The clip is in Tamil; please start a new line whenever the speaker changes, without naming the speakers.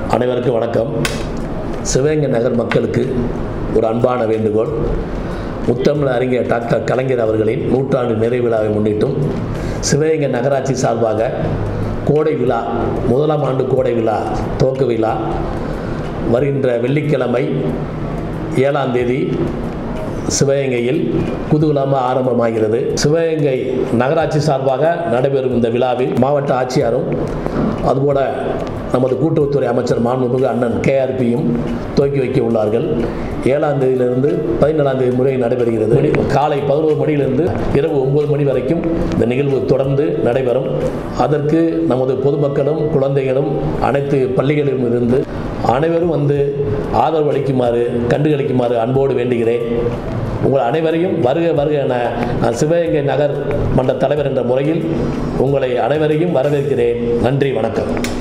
அனைவருக்கும் வணக்கம். சிவகங்கை நகர் மக்களுக்கு ஒரு அன்பான வேண்டுகோள். முத்தமிழ் அறிஞர் டாக்டர் கலைஞர் அவர்களின் நூற்றாண்டு நிறைவு விழாவை முன்னிட்டும் சிவகங்கை நகராட்சி சார்பாக கோடை விழா, முதலாம் ஆண்டு கோடை விழா துவக்க விழா வருகின்ற வெள்ளிக்கிழமை 7ஆம் தேதி சிவகங்கையில் குதூகலமாக ஆரம்பமாகிறது. சிவகங்கை நகராட்சி சார்பாக நடைபெறும் இந்த விழாவில் மாவட்ட ஆட்சியாரும் அதுபோல நமது கூட்டுறவுத்துறை அமைச்சர் மாண்புமிகு அண்ணன் KRPயும் துவக்கி வைக்க உள்ளார்கள். 7ஆம் தேதியிலிருந்து 17ஆம் தேதி முறை நடைபெறுகிறது. காலை 11 மணியிலிருந்து இரவு 9 மணி வரைக்கும் இந்த நிகழ்வு தொடர்ந்து நடைபெறும். அதற்கு நமது பொதுமக்களும் குழந்தைகளும் அனைத்து பள்ளிகளிலும் இருந்து அனைவரும் வந்து ஆதரவு அளிக்குமாறு கண்டுகளிக்குமாறு அன்போடு வேண்டுகிறேன். உங்கள் அனைவரையும் வருக வருக என நான் சிவகங்கை நகர் மன்ற தலைவர் என்ற முறையில் உங்களை அனைவரையும் வரவேற்கிறேன். நன்றி, வணக்கம்.